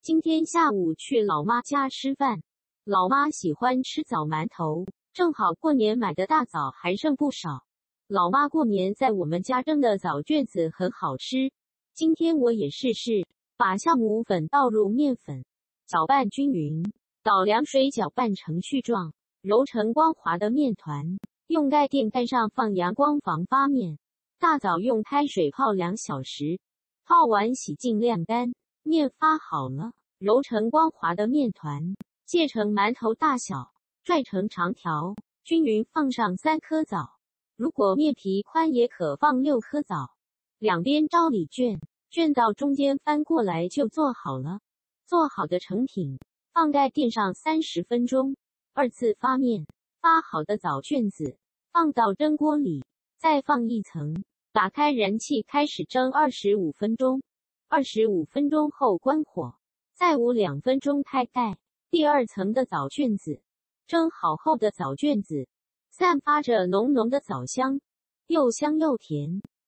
今天下午去老妈家吃饭，老妈喜欢吃枣馒头，正好过年买的大枣还剩不少。老妈过年在我们家蒸的枣卷子很好吃，今天我也试试，把酵母粉倒入面粉，搅拌均匀，倒凉水搅拌成絮状，揉成光滑的面团，用盖垫盖上放阳光防发面。大枣用开水泡2小时，泡完洗净晾干。面发好了，揉成光滑的面团，切成馒头大小，拽成长条，均匀放上3颗枣。如果面皮宽也可放6颗枣。两边招里卷，卷到中间翻过来就做好了。做好的成品，放盖垫上30分钟。2次发面，发好的枣卷子放到蒸锅里，再放一层，打开燃气开始蒸25分钟。25分钟后关火，再捂2分钟开盖。第2层的枣卷子，蒸好后的枣卷子散发着浓浓的枣香，又香又甜。